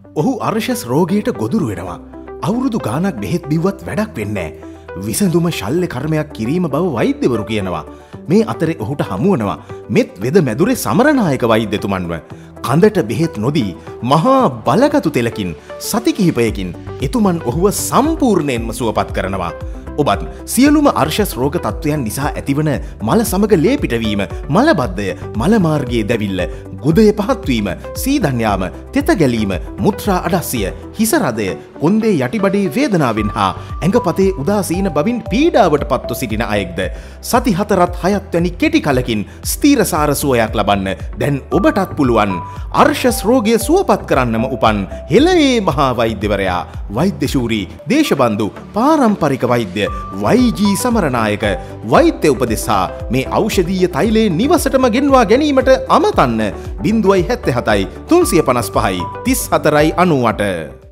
ඔහු අර්ශස් රෝගයට ගොදුරු වෙනවා. අවුරුදු ගානක් බෙහෙත් බිව්වත් වැඩක් වෙන්නේ නැහැ. විසඳුම ශල්්‍ය කර්මයක් කිරීම බව වෛද්‍යවරු කියනවා. මේ අතරේ ඔහුට හමුවනවා මෙත් වෙද මැදුරේ සමරනායක වෛද්‍යතුමන්ව. කඳට බෙහෙත් නොදී මහා බලගතු තෙලකින් සති කිහිපයකින් එතුමන් ඔහුව සම්පූර්ණයෙන්ම සුවපත් කරනවා. ඔබත් සියලුම අර්ශස් රෝග තත්ත්වයන් නිසා ඇතිවන මල සමග ලේපිටවීම, මලබද්ධය, මලමාර්ගයේ දැවිල්ල, ගුදය පහත්වීම, සීදන්යාම, තෙත ගැලීම, මුත්‍රා අඩස්සිය, හිසරදය, කොන්දේ යටිබඩේ වේදනාවෙන් හා ඇඟපතේ උදාසීන බවින් පීඩාවට පත්ව සිටින අයෙක්ද සති 4-6 වැනි කෙටි කලකින් ස්ථීරසාර සුවයක් ලබන්න දැන් ඔබටත් පුළුවන්. අර්ශස් රෝගය සුවපත් කරන්නම උපන් හෙළයේ මහා වෛද්‍යවරයා, වෛද්‍යශූරී, දේශබන්දු, පාරම්පරික වෛද්‍ය වෛජී සමරනායක වෛද්‍ය උපදෙසා මේ ඖෂධීය තෛලයේ නිවසටම ගෙන්වා ගැනීමට අමතන්න 077 355 34 98